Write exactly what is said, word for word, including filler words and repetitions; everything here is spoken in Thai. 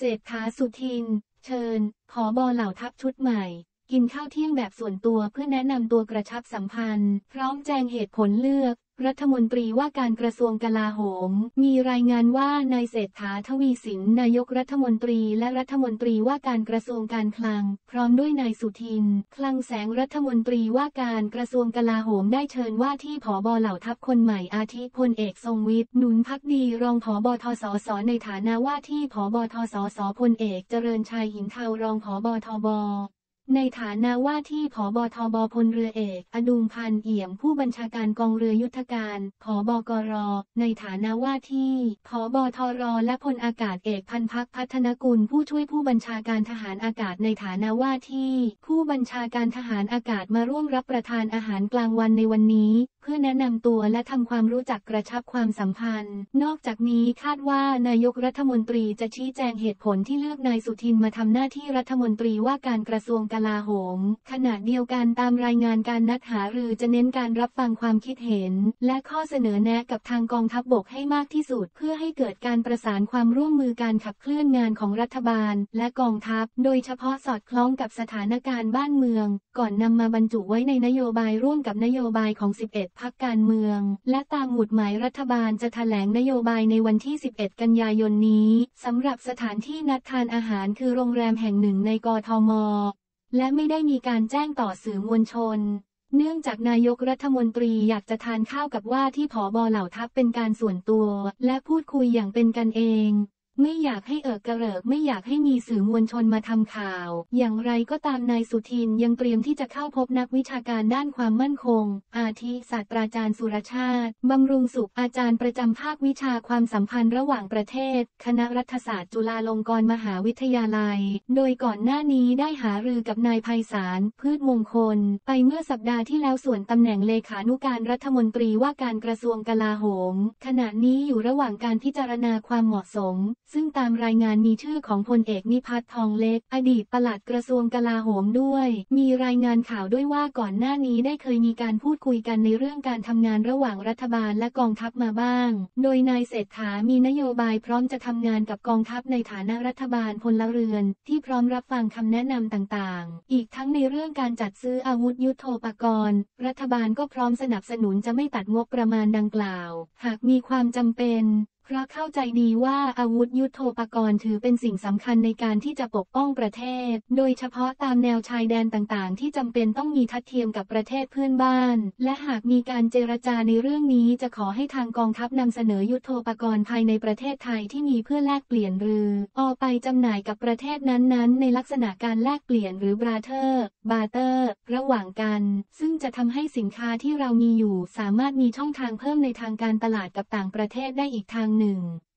เศรษฐา สุทิน เชิญ ผบ.เหล่าทัพชุดใหม่ กินข้าวเที่ยงแบบส่วนตัวเพื่อแนะนำตัวกระชับสัมพันธ์ พร้อมแจงเหตุผลเลือก รัฐมนตรีว่าการกระทรวงกลาโหม มีรายงานว่านายเศรษฐา ทวีสิน นายกรัฐมนตรีและรัฐมนตรีว่าการกระทรวงการคลัง พร้อมด้วยนายสุทิน คลังแสงรัฐมนตรีว่าการกระทรวงกลาโหมได้เชิญว่าที่ผบ.เหล่าทัพคนใหม่อาทิพลเอกทรงวิทย์ หนุนภักดีรองผบ.ทสสในฐานะว่าที่ผบ.ทสสพลเอกเจริญชัยหินเทารองผบ.ทบ.ในฐานะว่าที่ผบ.ทบ.พลเรือเอกอดุงพันธ์เอี่ยมผู้บัญชาการกองเรือยุทธการผบ.กร.ในฐานะว่าที่ผบ.ทร.และพลอากาศเอกพันพักพัฒนกุลผู้ช่วยผู้บัญชาการทหารอากาศในฐานะว่าที่ผู้บัญชาการทหารอากาศมาร่วมรับประทานอาหารกลางวันในวันนี้เพื่อแนะนำตัวและทำความรู้จักกระชับความสัมพันธ์นอกจากนี้คาดว่านายกรัฐมนตรีจะชี้แจงเหตุผลที่เลือกนายสุทินมาทำหน้าที่รัฐมนตรีว่าการกระทรวงกลาโหมขณะเดียวกันตามรายงานการนัดหารือจะเน้นการรับฟังความคิดเห็นและข้อเสนอแนะกับทางกองทัพบกให้มากที่สุดเพื่อให้เกิดการประสานความร่วมมือการขับเคลื่อนงานของรัฐบาลและกองทัพโดยเฉพาะสอดคล้องกับสถานการณ์บ้านเมืองก่อนนำมาบรรจุไว้ในนโยบายร่วมกับนโยบายของสิบเอ็ดพรรคการเมืองและตามหมุดหมายรัฐบาลจะแถลงนโยบายในวันที่สิบเอ็ดกันยายนนี้สำหรับสถานที่นัดทานอาหารคือโรงแรมแห่งหนึ่งในกทม.และไม่ได้มีการแจ้งต่อสื่อมวลชนเนื่องจากนายกรัฐมนตรีอยากจะทานข้าวกับว่าที่ผบ.เหล่าทัพเป็นการส่วนตัวและพูดคุยอย่างเป็นกันเองไม่อยากให้เอิกกระเริกไม่อยากให้มีสื่อมวลชนมาทำข่าวอย่างไรก็ตามนายสุทินยังเตรียมที่จะเข้าพบนักวิชาการด้านความมั่นคงอาทิศาสตราจารย์สุรชาติบำรุงสุขอาจารย์ประจำภาควิชาความสัมพันธ์ระหว่างประเทศคณะรัฐศาสตร์จุฬาลงกรณ์มหาวิทยาลัยโดยก่อนหน้านี้ได้หารือกับนายไพศาลพืชมงคลไปเมื่อสัปดาห์ที่แล้วส่วนตำแหน่งเลขานุการรัฐมนตรีว่าการกระทรวงกลาโหมขณะนี้อยู่ระหว่างการพิจารณาความเหมาะสมซึ่งตามรายงานมีชื่อของพลเอกนิพัฒน์ทองเล็กอดีตปลัดกระทรวงกลาโหมด้วยมีรายงานข่าวด้วยว่าก่อนหน้านี้ได้เคยมีการพูดคุยกันในเรื่องการทำงานระหว่างรัฐบาลและกองทัพมาบ้างโดยนายเศรษฐามีนโยบายพร้อมจะทำงานกับกองทัพในฐานะรัฐบาลพลเรือนที่พร้อมรับฟังคำแนะนำต่างๆอีกทั้งในเรื่องการจัดซื้ออาวุธยุทโธปกรณ์รัฐบาลก็พร้อมสนับสนุนจะไม่ตัดงบประมาณดังกล่าวหากมีความจำเป็นเพราะเข้าใจดีว่าอาวุธยุทโธปกรณ์ถือเป็นสิ่งสำคัญในการที่จะปกป้องประเทศโดยเฉพาะตามแนวชายแดนต่างๆที่จำเป็นต้องมีทัดเทียมกับประเทศเพื่อนบ้านและหากมีการเจรจาในเรื่องนี้จะขอให้ทางกองทัพนำเสนอยุทโธปกรณ์ภายในประเทศไทยที่มีเพื่อแลกเปลี่ยนหรือออกไปจำหน่ายกับประเทศนั้นๆในลักษณะการแลกเปลี่ยนหรือบราเทอร์บาร์เตอร์ระหว่างกันซึ่งจะทำให้สินค้าที่เรามีอยู่สามารถมีช่องทางเพิ่มในทางการตลาดกับต่างประเทศได้อีกทางหนึ่ง